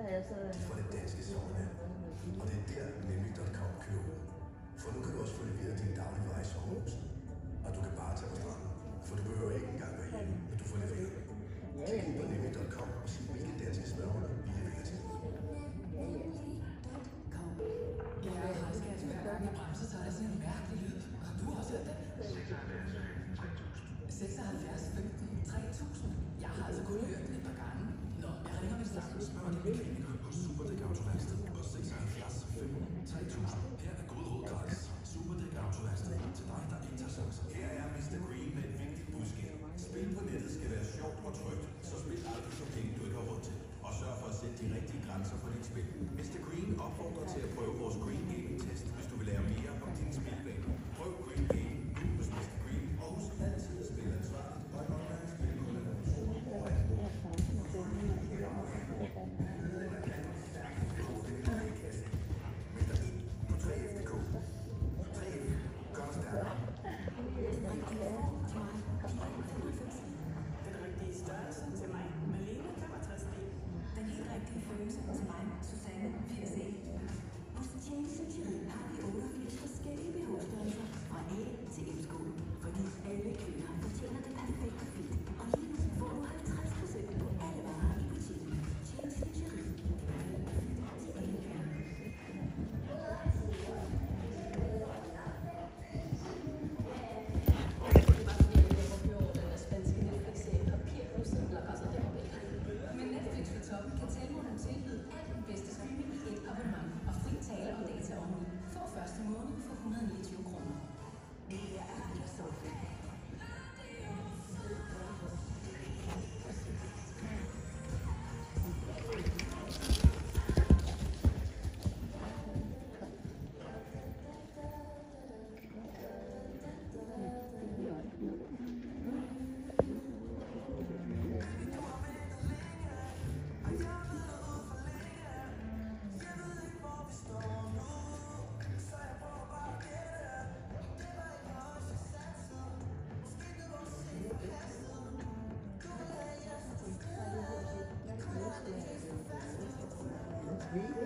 fra det danske sommerland. Og det er der nemlig.com kører ud. For nu kan du også få leveret din dagligvarer i sommerhuset. Og du kan bare tage på stranden, for du behøver ikke engang være hjemme, når du får leveret. Klik ind på nemlig.com og se, hvilke danske smørhuller vi leverer til. Ja, hej skat. Hver gang jeg bremser, så er der sådan en mærkelig lyd. Har du også hørt det? 76, 15, 3000. Jeg har altså kun hørt den et par gange. Nå, jeg ringer med snakken. Spørg din mekaniker på Superdæk Autoværksted på 76 15 3000. Her er god råd gratis. Superdæk Autoværksted. Til dig, der ikke tager chancer. Her er Mr. Green med et vigtigt budskab. Spil på nettet skal være sjovt og trygt, så spil aldrig for penge, du ikke har råd til. Og sørg for at sætte de rigtige grænser for dit spil. Mr. Green opfordrer til at prøve vores Green Gaming-test, hvis du vil lære mere om din spilbane. Prøv Green Gaming nu hos Mr. Green, og husk altid at spille ansvarligt og et online spil kun af motion og Really?